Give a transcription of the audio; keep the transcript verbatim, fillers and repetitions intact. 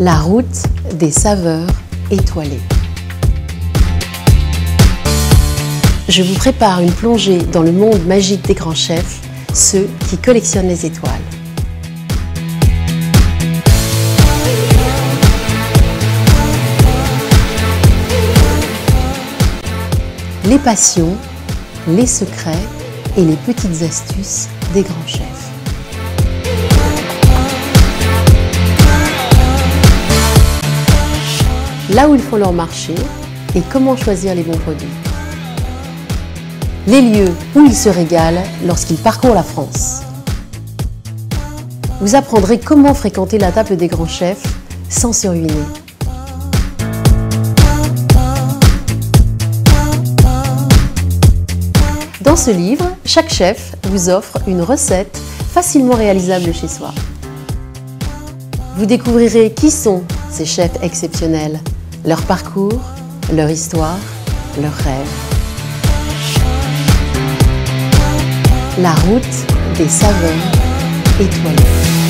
La route des saveurs étoilées. Je vous prépare une plongée dans le monde magique des grands chefs, ceux qui collectionnent les étoiles. Les passions, les secrets et les petites astuces des grands chefs. Là où ils font leur marché et comment choisir les bons produits. Les lieux où ils se régalent lorsqu'ils parcourent la France. Vous apprendrez comment fréquenter la table des grands chefs sans se ruiner. Dans ce livre, chaque chef vous offre une recette facilement réalisable chez soi. Vous découvrirez qui sont ces chefs exceptionnels, leur parcours, leur histoire, leurs rêves. La route des saveurs étoilées.